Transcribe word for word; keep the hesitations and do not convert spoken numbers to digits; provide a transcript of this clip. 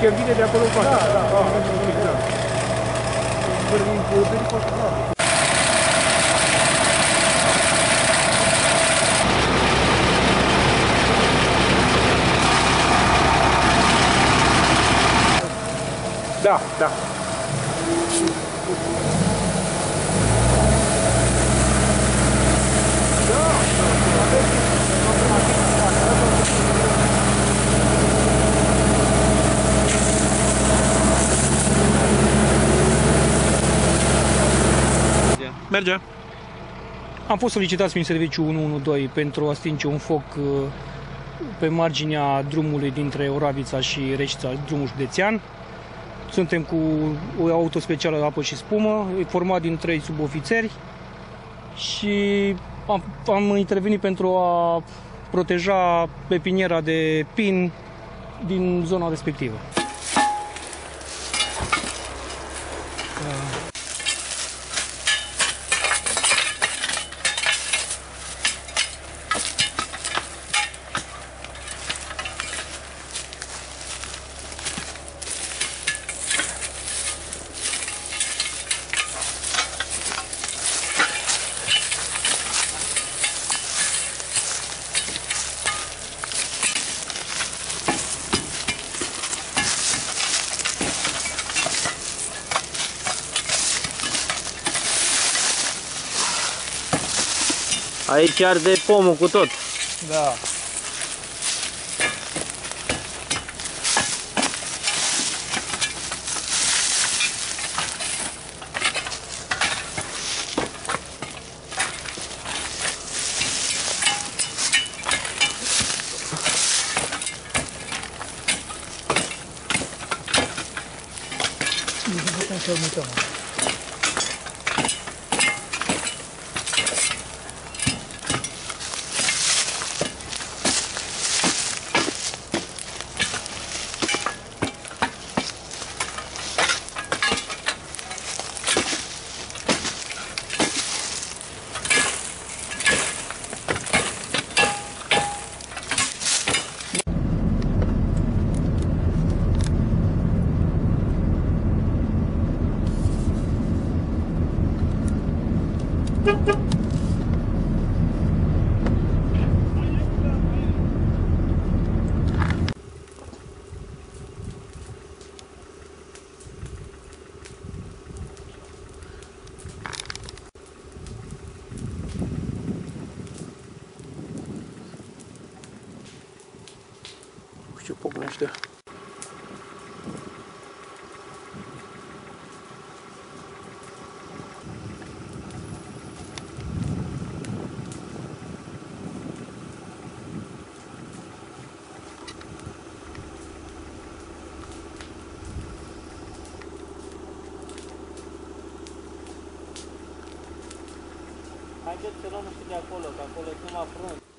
Deci el vine de acolo în față. Da, da, da. Da. Vorbim cu pericolul, da. Da, da. Merge. Am fost solicitați prin serviciul unu unu doi pentru a stinge un foc pe marginea drumului dintre Oravița și Reșița, drumul județean. Suntem cu o auto specială apă și spumă, format din trei subofițeri și am, am intervenit pentru a proteja pepiniera de pin din zona respectivă. Aici arde pomul cu tot. Da. Ce pocnește. Haideți să luăm și de acolo, că acolo e numai frunze.